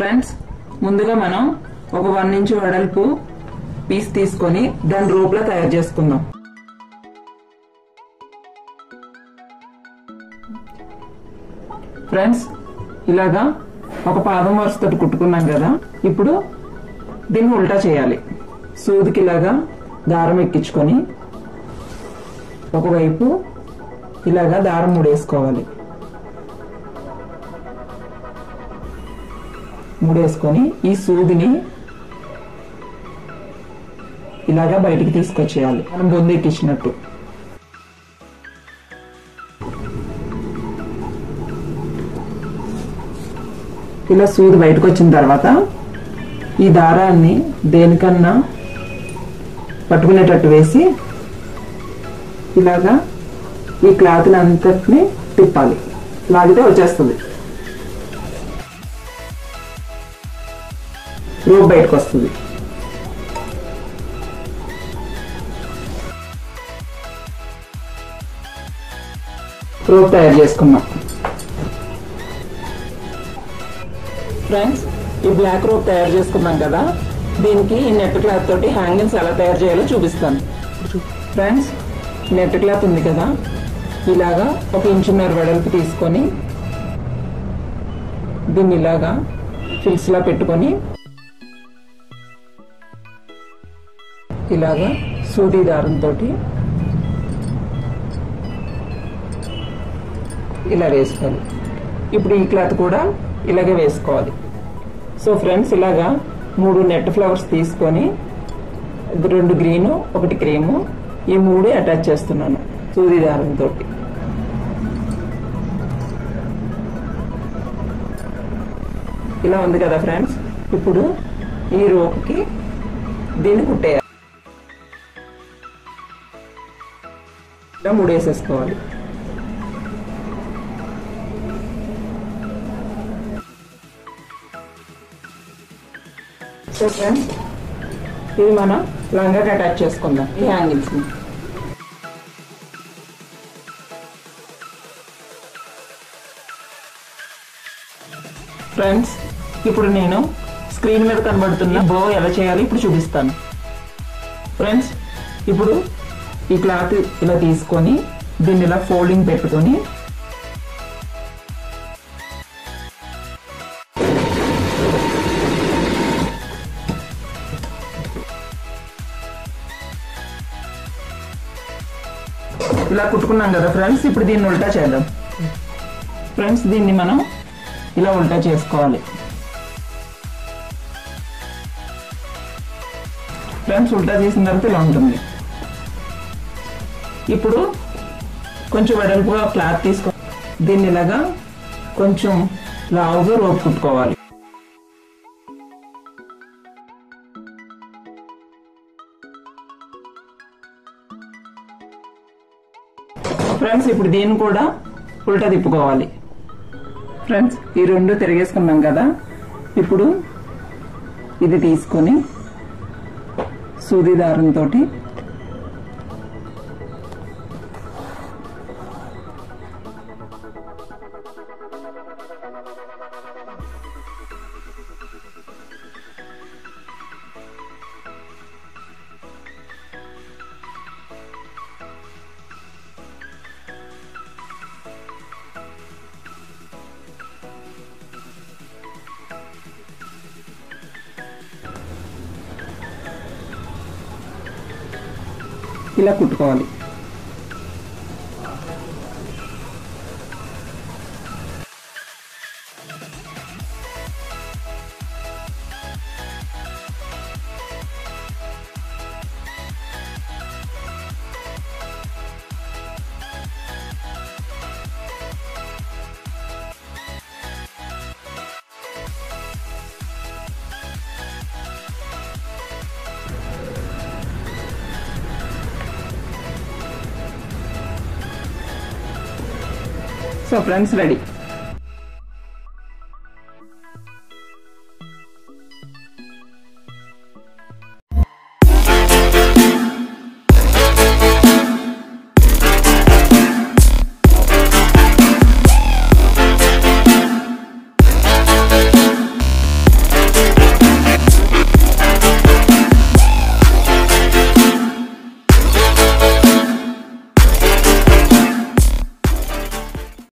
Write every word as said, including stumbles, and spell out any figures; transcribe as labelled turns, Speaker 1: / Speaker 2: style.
Speaker 1: Friends, ముందుగా మనం ఒక వన్ ఇంచ్ వెడల్పు పీస్ తీసుకొని దాని రోప్ లా తయారు చేసుకుందాం. ఫ్రెండ్స్, ఇలాగా ఒక పాదం వరుసతో కుట్టుకున్నాం కదా. ఇప్పుడు దీన్ని ఉల్టా చేయాలి. సూదికి ఇలాగా దారం ఎక్కించుకొని ఒకవైపు ఇలాగా దారం ముడేసుకోవాలి. ముడేసుకొని ఈ సూదిని ఇలాగా బయటికి తీసుకొచ్చేయాలి, మనం బొందు ఎక్కించినట్టు. ఇలా సూది బయటకు వచ్చిన తర్వాత ఈ దారాన్ని దేనికన్నా పట్టుకునేటట్టు వేసి ఇలాగా ఈ క్లాత్ అంతటిని తిప్పాలి. లాగితే వచ్చేస్తుంది, రోప్ బయటకు వస్తుంది. రోప్ తయారు చేసుకున్నాం. ఫ్రెండ్స్, ఈ బ్లాక్ రోప్ తయారు చేసుకున్నాం కదా, దీనికి ఈ నెట్ క్లాత్ తోటి హ్యాంగింగ్స్ ఎలా తయారు చేయాలో చూపిస్తాను. ఫ్రెండ్స్, నెట్ క్లాత్ ఉంది కదా, ఇలాగా ఒక ఇంచున్నర వెడల్పు తీసుకొని దీన్ని ఇలాగా ఫిల్స్ లా పెట్టుకొని ఇలాగా సూది దారంతో ఇలా వేసుకోవాలి. ఇప్పుడు ఈ క్లాత్ కూడా ఇలాగే వేసుకోవాలి. సో ఫ్రెండ్స్, ఇలాగా మూడు నెట్ ఫ్లవర్స్ తీసుకొని రెండు గ్రీను ఒకటి క్రీము ఈ మూడు అటాచ్ చేస్తున్నాను సూది దారంతో. ఇలా ఉంది కదా ఫ్రెండ్స్. ఇప్పుడు ఈ రోప్కి దీన్ని కుట్టేయాలి. ఇలా మూడేసేసుకోవాలి. సో ఫ్రెండ్స్, ఇది మనం లంగాకి అటాచ్ చేసుకుందాం ఈ హ్యాంగిల్స్ ని. ఫ్రెండ్స్, ఇప్పుడు నేను స్క్రీన్ మీద కనబడుతున్న బో ఎలా చేయాలి ఇప్పుడు చూపిస్తాను. ఫ్రెండ్స్, ఇప్పుడు ఈ క్లాత్ ఇలా తీసుకొని దీన్ని ఇలా ఫోల్డింగ్ పెట్టుకొని ఇలా కుట్టుకున్నాం కదా ఫ్రెండ్స్. ఇప్పుడు దీన్ని ఉల్టా చేద్దాం. ఫ్రెండ్స్, దీన్ని మనం ఇలా ఉల్టా చేసుకోవాలి. ఫ్రెండ్స్, ఉల్టా చేసిన తర్వాత ఇలా ఉంటుంది. ఇప్పుడు కొంచెం వెడల్పుగా క్లాత్ తీసుకొని దీన్ని ఇలాగా కొంచెం లావుగా రోప్ కుట్టుకోవాలి. ఫ్రెండ్స్, ఇప్పుడు దీన్ని కూడా ఉల్టా తిప్పుకోవాలి. ఫ్రెండ్స్, ఈ రెండు తిరిగేసుకున్నాం కదా. ఇప్పుడు ఇది తీసుకొని సూది దారంతో ఇలా కుట్టుకోవాలి. So friends, ready.